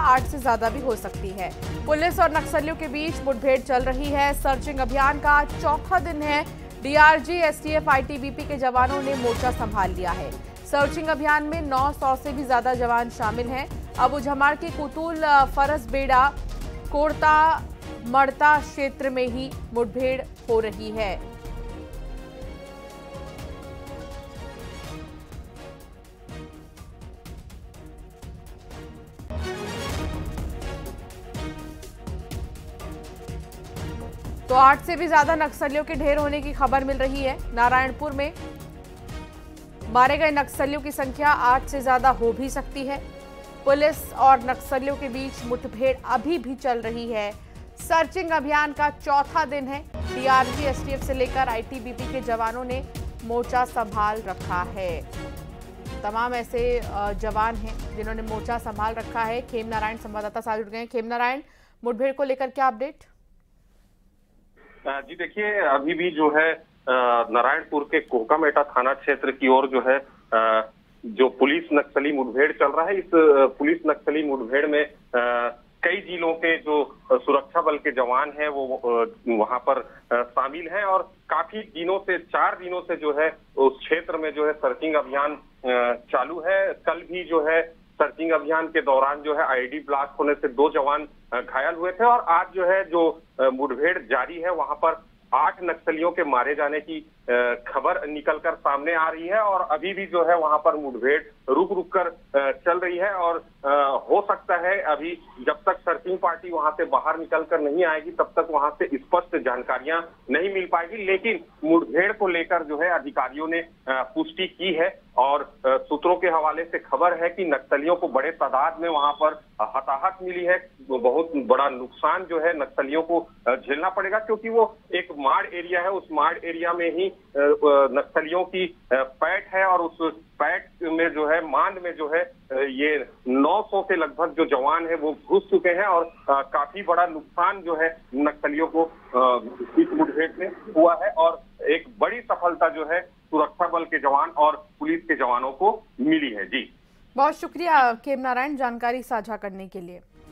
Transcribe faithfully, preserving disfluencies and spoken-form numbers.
आठ से ज्यादा भी हो सकती है। पुलिस और नक्सलियों के बीच मुठभेड़ चल रही है। सर्चिंग अभियान का चौथा दिन है। डीआरजी, एसटीएफ, आईटीबीपी के जवानों ने मोर्चा संभाल लिया है। सर्चिंग अभियान में नौ सौ से भी ज्यादा जवान शामिल हैं। अबूझमार के कुतुल, फरसबेड़ा, कोड़ता मड़ता क्षेत्र में ही मुठभेड़ हो रही है। तो आठ से भी ज्यादा नक्सलियों के ढेर होने की खबर मिल रही है। नारायणपुर में मारे गए नक्सलियों की संख्या आठ से ज्यादा हो भी सकती है। पुलिस और नक्सलियों के बीच मुठभेड़ अभी भी चल रही है। सर्चिंग अभियान का चौथा दिन है। डीआरजी, एसटीएफ से लेकर आईटीबीपी के जवानों ने मोर्चा संभाल रखा है। तमाम ऐसे जवान हैं जिन्होंने मोर्चा संभाल रखा है। खेम नारायण संवाददाता साथ जुड़ गए हैं। खेम नारायण, मुठभेड़ को लेकर क्या अपडेट? जी देखिए, अभी भी जो है नारायणपुर के कोहकामेटा थाना क्षेत्र की ओर जो है जो पुलिस नक्सली मुठभेड़ चल रहा है। इस पुलिस नक्सली मुठभेड़ में कई जिलों के जो सुरक्षा बल के जवान हैं वो वहां पर शामिल हैं और काफी दिनों से, चार दिनों से जो है उस क्षेत्र में जो है सर्चिंग अभियान चालू है। कल भी जो है सर्चिंग अभियान के दौरान जो है आईडी ब्लास्ट होने से दो जवान घायल हुए थे और आज जो है जो मुठभेड़ जारी है वहां पर आठ नक्सलियों के मारे जाने की खबर निकलकर सामने आ रही है और अभी भी जो है वहां पर मुठभेड़ रुक रुक कर चल रही है और हो सकता है अभी जब तक सर्चिंग पार्टी वहां से बाहर निकलकर नहीं आएगी तब तक वहां से स्पष्ट जानकारियां नहीं मिल पाएगी। लेकिन मुठभेड़ को लेकर जो है अधिकारियों ने पुष्टि की है और सूत्रों के हवाले से खबर है कि नक्सलियों को बड़े तादाद में वहां पर हताहत मिली है। बहुत बड़ा नुकसान जो है नक्सलियों को झेलना पड़ेगा क्योंकि वो एक माड़ एरिया है। उस माड़ एरिया में ही नक्सलियों की पैठ है और उस पैठ में जो है मांड में जो है ये नौ सौ के लगभग जो जवान है वो घुस चुके हैं और काफी बड़ा नुकसान जो है नक्सलियों को इस मुठभेड़ में हुआ है और एक बड़ी सफलता जो है सुरक्षा बल के जवान और पुलिस के जवानों को मिली है। जी बहुत शुक्रिया खेम नारायण जानकारी साझा करने के लिए।